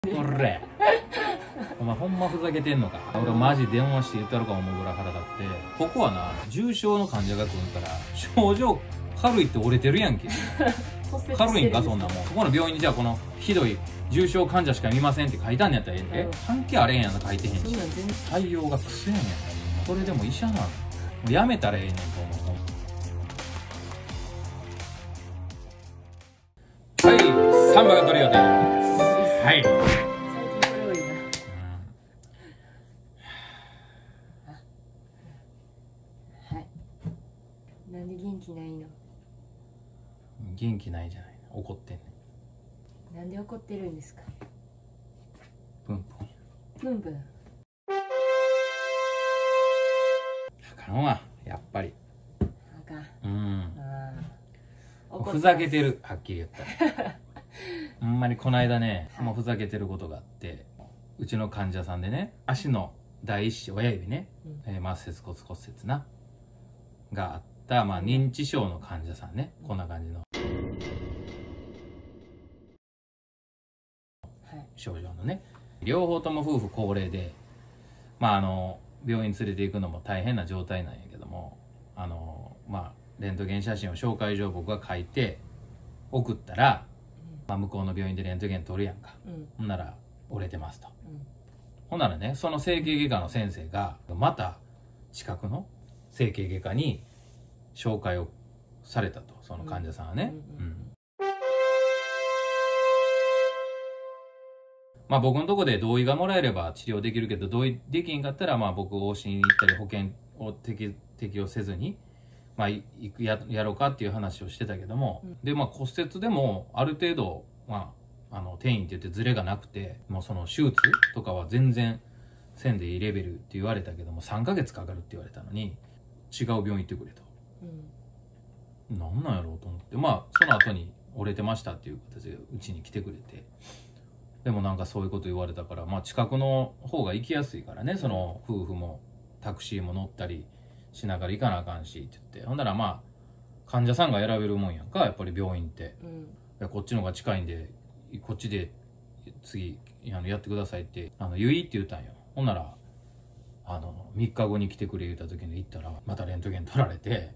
これお前ほんまふざけてんのか。俺マジ電話して言ったるか思うぐらい腹立って、ここはな重症の患者が来るから症状軽いって折れてるやんけ軽いんかそんなもん。そこの病院にじゃあこのひどい重症患者しか見ませんって書いたんやったらええんで、関係あれへんやんな書いてへんし、対応がクソやねん。それでも医者なのもうやめたらええねんと思う。はい、サンバが取る予定。はい。 最近これ多いな。はい。なんで元気ないの？ 元気ないじゃない。怒ってんねん。なんで怒ってるんですか？ プンプン。 プンプン。 あかんわ、やっぱり。 あかん。 ふざけてる、はっきり言ったら。ほんまにこの間ね、もうふざけてることがあって、うちの患者さんでね、足の第一子、親指ね、末節骨骨折な、があった、まあ認知症の患者さんね、こんな感じの症状のね、両方とも夫婦高齢で、まあ病院連れて行くのも大変な状態なんやけども、まあレントゲン写真を紹介状僕が書いて送ったら、まあ、向こうの病院でレントゲン撮るやんか、ほんなら折れてますと、ほんならね、その整形外科の先生がまた近くの整形外科に紹介をされたと、その患者さんはね。まあ僕のとこで同意がもらえれば治療できるけど、同意できんかったらまあ僕往診行ったり保険を適用せずにまあやろうかっていう話をしてたけども、でまあ骨折でもある程度まあ転移って言ってズレがなくて、もうその手術とかは全然せんでいいレベルって言われたけども、3ヶ月かかるって言われたのに違う病院行ってくれと、なんなんやろうと思って、まあその後に折れてましたっていう形でうちに来てくれて、でもなんかそういうこと言われたから、まあ近くの方が行きやすいからね、その夫婦もタクシーも乗ったりしながら行かなあかんしって言って、ほんならまあ患者さんが選べるもんやんか、やっぱり病院って、こっちの方が近いんでこっちで次やってくださいって言いって言ったんよ。ほんなら3日後に来てくれ言った時に行ったらまたレントゲン取られて、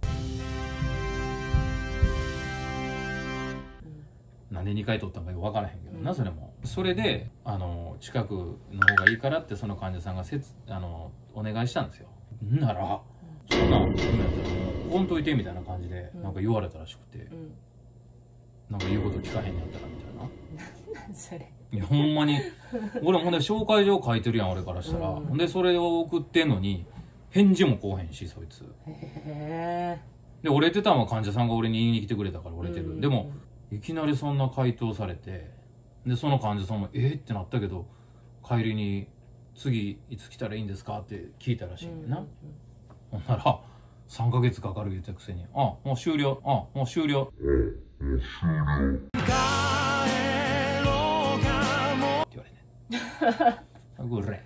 なんで2回取ったのかよく分からへんけどな、それも。それで近くの方がいいからってその患者さんがお願いしたんですよ。んならそんなん言うんやったらもうこんといてみたいな感じでなんか言われたらしくて、なんか言うこと聞かへんやったらみたいな。 何それ。 いやほんまに俺もね紹介状書いてるやん俺からしたら、でそれを送ってんのに返事もこうへんし、そいつで折れてたのは患者さんが俺に言いに来てくれたから折れてる、でもいきなりそんな回答されて、でその患者さんもってなったけど、帰りに次いつ来たらいいんですかって聞いたらしいんだな。ほんなら3ヶ月かかる言ったくせに、もう終了、もう終了って言われね。これ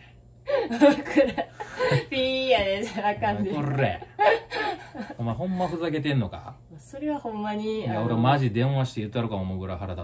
ピーやで、じゃあかんで。 これお前ほんまふざけてんのか。 それはほんまに。 いや俺マジ電話して言ったるか思うぐらい腹立って、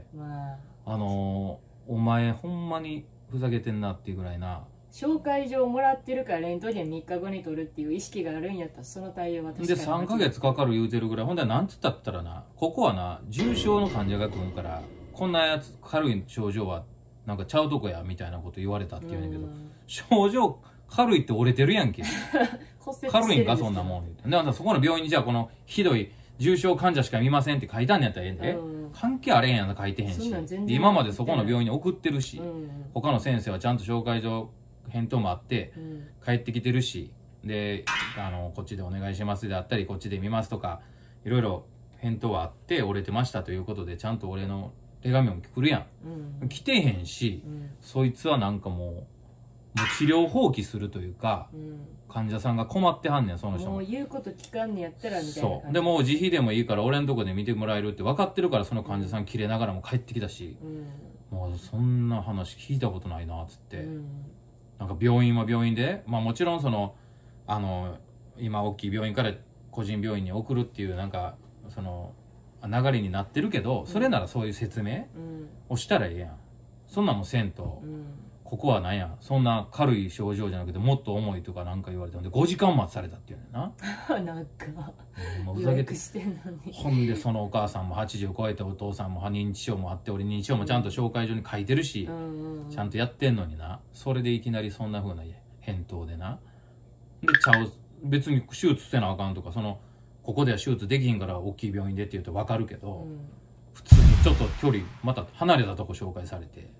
お前ほんまにふざけてんなっていうぐらいな。 紹介状もらってるからレントゲン3日後に取るっていう意識があるんやったらその対応は確かに。 で3ヶ月かかる言うてるぐらい。ほんでなんつったったらな、ここはな重症の患者が来るから、こんなやつ軽い症状はなんかちゃうとこやみたいなこと言われたって言うんだけど、症状軽いって折れてるやんけ軽いんかそんなもん。でそこの病院にじゃあこのひどい重症患者しか見ませんって書いたんやったらええんで、関係あれへんやんな書いてへんし、今までそこの病院に送ってるし、他の先生はちゃんと紹介状返答もあって帰ってきてるし、でこっちでお願いしますであったりこっちで見ますとかいろいろ返答はあって、折れてましたということでちゃんと俺の手紙も来るやん、来てへんし、そいつはなんかもう治療放棄するというか、患者さんが困ってはんねん、その人も。 もう言うこと聞かんねやったらみたいな。 そうでもう自費でもいいから俺のとこで見てもらえるって分かってるから、その患者さん切れながらも帰ってきたし、もうそんな話聞いたことないなっつって、なんか病院は病院で、まあもちろんその今大きい病院から個人病院に送るっていうなんかその流れになってるけど、それならそういう説明をしたらええやん。 そんなんもせんと、ここはなんやそんな軽い症状じゃなくてもっと重いとかなんか言われたんで5時間待ちされたっていうねんな。 なんかもうふざけてしてんのに。 ほんでそのお母さんも80超えてお父さんも認知症もあって俺認知症もちゃんと紹介状に書いてるし、ちゃんとやってんのにな、それでいきなりそんな風な返答でな、で別に手術せなあかんとかここでは手術できひんから大きい病院でって言うと分かるけど、普通にちょっと距離また離れたとこ紹介されて、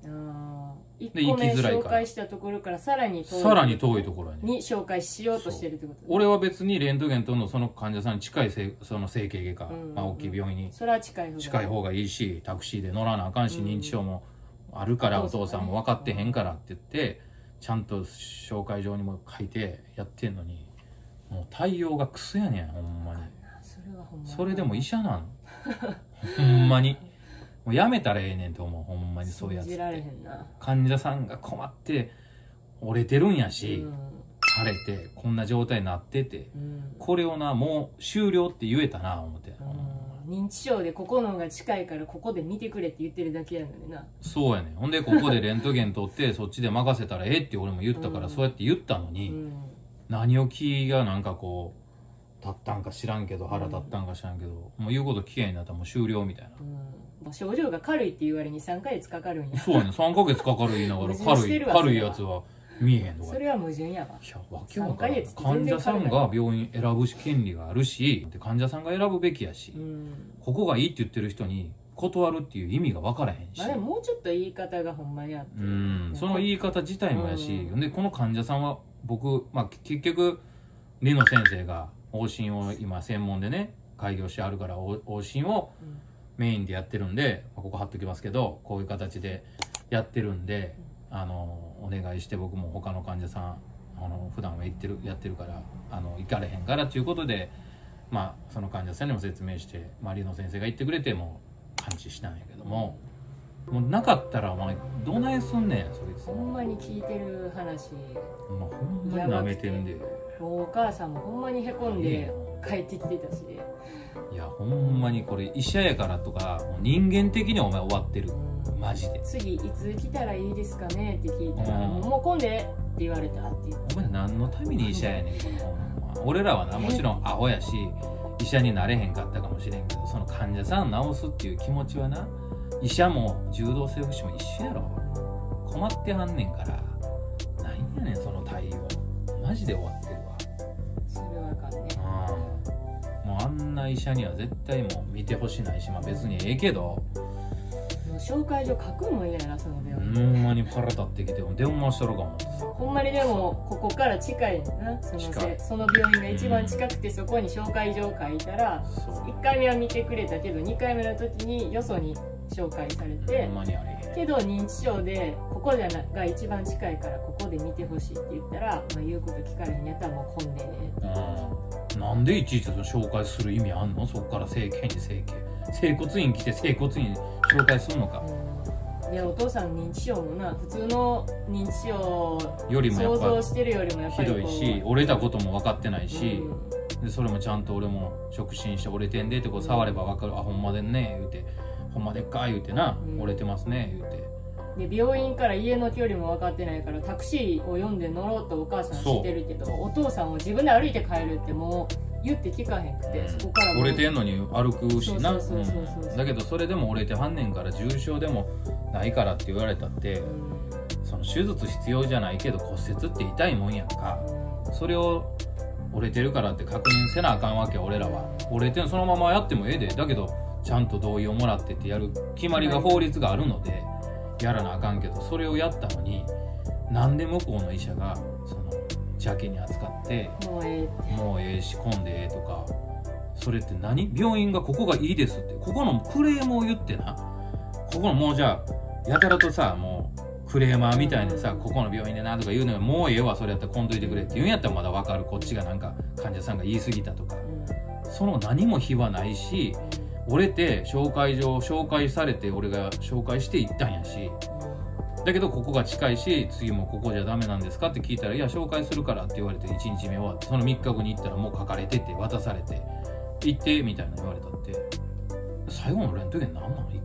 1個目紹介したところからさらに遠いところに紹介しようとしてるってこと。 俺は別にレントゲンとのその患者さんに近いその整形外科、大きい病院にそれは近い方がいいし、タクシーで乗らなあかんし、認知症もあるからお父さんも分かってへんからって言ってちゃんと紹介状にも書いてやってんのに、もう対応がクソやねんほんまに。それでも医者なんほんまにもうやめたらええねんと思う。ほんまにそういうやつって患者さんが困って折れてるんやし、腫れてこんな状態になってて、これをなもう終了って言えたな思って、 認知症でここの方が近いからここで見てくれって言ってるだけやのにな。 そうやねん。ほんでここでレントゲン取ってそっちで任せたらええって俺も言ったから、そうやって言ったのに、何を気がなんかこう立ったんか知らんけど、腹立ったんか知らんけど、もう言うこと聞けへんなったらもう終了みたいな、 症状が軽いって言われに3ヶ月かかるんや。 そうやねん。3ヶ月かかる言いながら軽いやつは見えへんとか。 それは矛盾やわ。 いやわけわからん。患者さんが病院選ぶ権利があるし、患者さんが選ぶべきやし、ここがいいって言ってる人に断るっていう意味が分からへんし、 でももうちょっと言い方がほんまにあって、 その言い方自体もやし、でこの患者さんは僕、結局理の先生が往診を今専門でね開業してあるから往診をメインでやってるんで、ここ貼っときますけどこういう形でやってるんで、お願いして僕も他の患者さん普段はやってるから行かれへんからということで、その患者さんにも説明して、理の先生が言ってくれても完治したんやけども、もうなかったらお前どないすんねんそいつ。 ほんまに聞いてる話ほんまになめてんで、 お母さんもほんまにへこんで帰ってきてたし、 いやほんまにこれ医者やからとかもう人間的にお前終わってる、マジで。 次いつ来たらいいですかねって聞いたら、もう来んでって言われたって言って。 お前何のために医者やねんこれほんま。俺らはなもちろんアホやし医者になれへんかったかもしれんけど、その患者さん治すっていう気持ちはな、医者も柔道整復師も一緒やろ。困ってはんねんから。なんやねんその対応、マジで終わってるわ。 それはあかんね。 もうあんな医者には絶対もう見てほしないし、別にええけど、もう紹介状書くんも嫌やなその病院。 ほんまに腹立ってきて電話したろか思ってさ。 ほんまにでもここから近いねんな、その病院が一番近くて、そこに紹介状書いたら、1回目は見てくれたけど2回目の時によそに紹介されて、けど認知症でここが一番近いからここで見てほしいって言ったら、言うこと聞かれへんやったらもう混んでねって。 なんでいちいちその紹介する意味あんの？そっから整形に整形、整骨院来て整骨院紹介するのか。 いやお父さん認知症もな、普通の認知症よりもやっぱ想像してるよりもやっぱりひどいし、折れたことも分かってないし、でそれもちゃんと俺も触診して折れてんでってこう触れば分かる、あほんまでんね言うて、ほんまでっか言うてな、折れてますね言うて。 で病院から家の距離も分かってないからタクシーを呼んで乗ろうとお母さん知ってるけど、お父さんを自分で歩いて帰るってもう言って聞かへんくて、そこから折れてんのに歩くしな。だけどそれでも折れてはんねんから重傷でもないからって言われたって、その手術必要じゃないけど骨折って痛いもんやんか。それを折れてるからって確認せなあかんわけ。俺らは折れてんそのままやってもええで、だけどちゃんと同意をもらってってやる決まりが法律があるのでやらなあかんけど、それをやったのになんで向こうの医者がその邪気に扱ってもうええし混んでええとか、それって何？病院がここがいいですって、ここのクレームを言ってな、ここのもうじゃあやたらとさ、もうクレーマーみたいにさ、ここの病院でなとか言うのよ、もうええわそれやったら来んといてくれって言うんやったらまだ分かる、こっちがなんか患者さんが言い過ぎたとか、その何も非はないし、折れて紹介されて俺が紹介して行ったんやし、だけどここが近いし次もここじゃダメなんですかって聞いたら、いや紹介するからって言われて1日目終わって、その3日後に行ったらもう書かれてて渡されて行ってみたいな言われたって、最後のレントゲンなんなん1回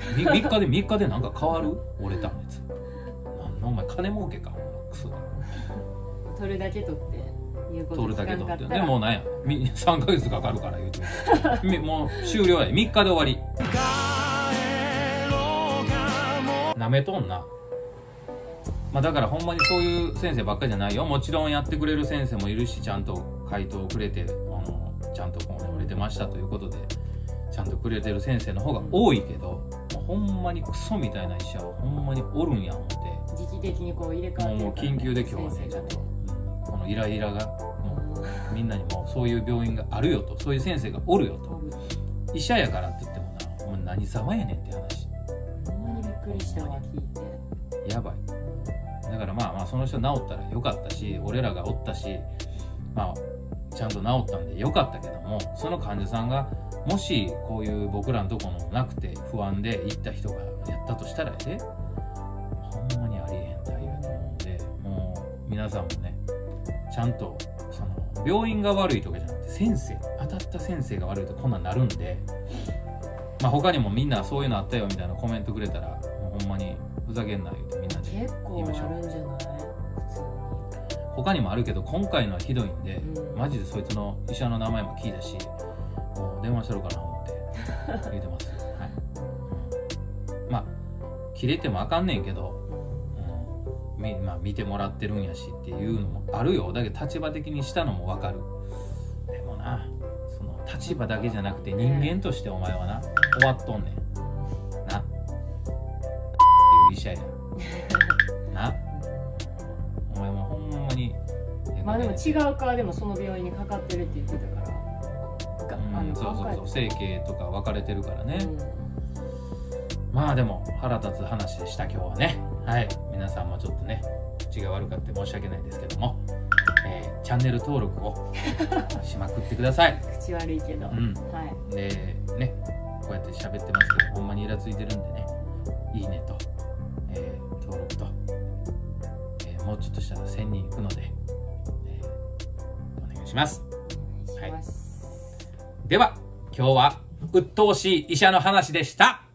3日でなんか変わる？折れたやつ。なんのお前金儲けか。クソだ。 取るだけ取って言うこと取るだけ取って。 聞かんかったらでもうなんや3ヶ月かかるから言うてる。もう終了や。3日で終わり。なめとんな。まあだからほんまにそういう先生ばっかりじゃないよ。もちろんやってくれる先生もいるし、ちゃんと回答をくれて、ちゃんとこうね、折れてましたということで、ちゃんとくれてる先生の方が多いけど、もうほんまにクソみたいな医者はほんまにおるんや思って。 時期的にこう入れ替わってるもう緊急で今日はね、ちょっと、このイライラが、もうみんなにもそういう病院があるよと、そういう先生がおるよと。医者やからって言ってもな、もう何様やねんって話。 ほんまにびっくりしたわ、聞いて。 やばい。だからまあその人治ったらよかったし、俺らがおったし、まあちゃんと治ったんでよかったけども、その患者さんがもしこういう僕らのとこのなくて不安で行った人がやったとしたらほんまにありえへん対応やと思うんで、もう皆さんもね、ちゃんとその病院が悪いとかじゃなくて当たった先生が悪いとこんなんなるんで、まあ他にもみんなそういうのあったよみたいなコメントくれたら、もうほんまにふざけんな言うてみんなで結構あるんじゃない？普通に。 他にもあるけど今回のはひどいんで、マジでそいつの医者の名前も聞いたし、もう電話しとるかな思って言うてますよ。はい。まあ切れてもあかんねんけど、まあ見てもらってるんやしっていうのもあるよ。だけど立場的にしたのもわかる。でもな、その立場だけじゃなくて人間としてお前はな、終わっとんねんな。いう医者やな。お前もほんまに。 まあでも違うか、でもその病院にかかってるって言ってたから。 そう整形とか分かれてるからね。まあでも腹立つ話でした今日はね。はい、皆さんもちょっとね、口が悪かって申し訳ないですけども、チャンネル登録をしまくってください。 口悪いけど、 はい。でね、こうやって喋ってますけど、ほんまにイラついてるんでね、いいねと、登録と、もうちょっとしたら1000人いくので、お願いします。はい。では今日は鬱陶しい医者の話でした。